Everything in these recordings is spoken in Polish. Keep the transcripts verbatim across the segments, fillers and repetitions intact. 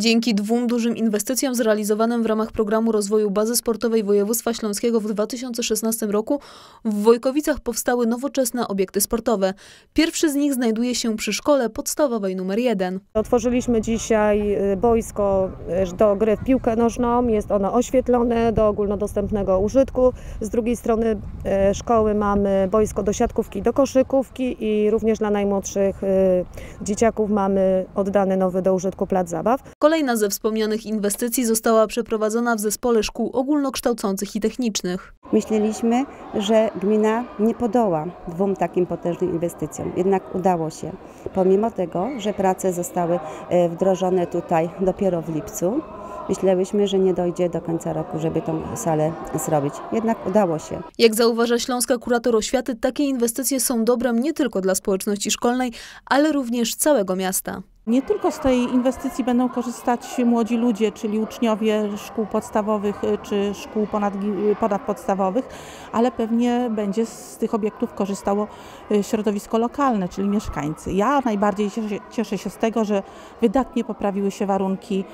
Dzięki dwóm dużym inwestycjom zrealizowanym w ramach programu rozwoju bazy sportowej województwa śląskiego w dwa tysiące szesnastym roku w Wojkowicach powstały nowoczesne obiekty sportowe. Pierwszy z nich znajduje się przy szkole podstawowej numer jeden. Otworzyliśmy dzisiaj boisko do gry w piłkę nożną. Jest ono oświetlone do ogólnodostępnego użytku. Z drugiej strony szkoły mamy boisko do siatkówki, do koszykówki i również dla najmłodszych dzieciaków mamy oddany nowy do użytku plac zabaw. Kolejna ze wspomnianych inwestycji została przeprowadzona w zespole szkół ogólnokształcących i technicznych. Myśleliśmy, że gmina nie podoła dwóm takim potężnym inwestycjom, jednak udało się. Pomimo tego, że prace zostały wdrożone tutaj dopiero w lipcu, myślałyśmy, że nie dojdzie do końca roku, żeby tą salę zrobić. Jednak udało się. Jak zauważa śląska kurator oświaty, takie inwestycje są dobrem nie tylko dla społeczności szkolnej, ale również całego miasta. Nie tylko z tej inwestycji będą korzystać młodzi ludzie, czyli uczniowie szkół podstawowych czy szkół ponad, ponadpodstawowych, ale pewnie będzie z tych obiektów korzystało środowisko lokalne, czyli mieszkańcy. Ja najbardziej cieszę się z tego, że wydatnie poprawiły się warunki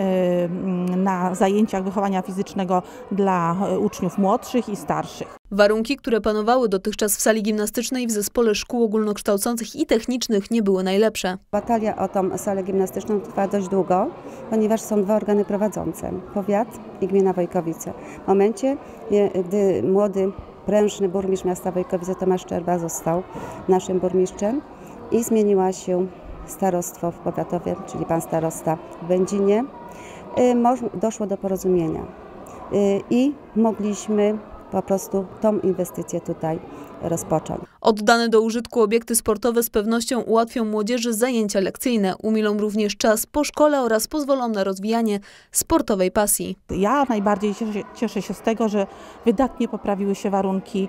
na zajęciach wychowania fizycznego dla uczniów młodszych i starszych. Warunki, które panowały dotychczas w sali gimnastycznej w zespole szkół ogólnokształcących i technicznych, nie były najlepsze. Batalia o tą salę gimnastyczną trwa dość długo, ponieważ są dwa organy prowadzące, powiat i gmina Wojkowice. W momencie, gdy młody, prężny burmistrz miasta Wojkowice Tomasz Szczerba został naszym burmistrzem i zmieniła się starostwo w powiatowie, czyli pan starosta w Będzinie, doszło do porozumienia i mogliśmy po prostu tą inwestycję tutaj rozpocząć. Oddane do użytku obiekty sportowe z pewnością ułatwią młodzieży zajęcia lekcyjne, umilą również czas po szkole oraz pozwolą na rozwijanie sportowej pasji. Ja najbardziej cieszę się z tego, że wydatnie poprawiły się warunki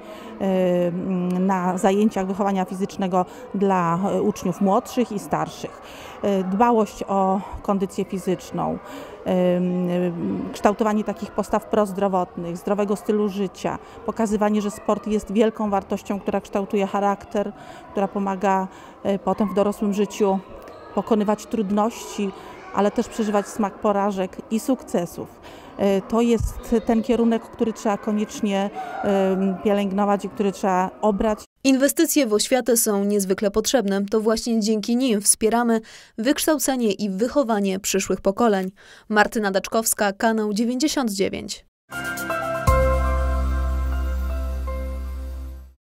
na zajęciach wychowania fizycznego dla uczniów młodszych i starszych. Dbałość o kondycję fizyczną, kształtowanie takich postaw prozdrowotnych, zdrowego stylu życia, pokazywanie, że sport jest wielką wartością, która kształtuje charakter, która pomaga potem w dorosłym życiu pokonywać trudności, ale też przeżywać smak porażek i sukcesów. To jest ten kierunek, który trzeba koniecznie pielęgnować i który trzeba obrać. Inwestycje w oświatę są niezwykle potrzebne. To właśnie dzięki nim wspieramy wykształcenie i wychowanie przyszłych pokoleń. Martyna Daczkowska, kanał dziewięćdziesiąt dziewięć.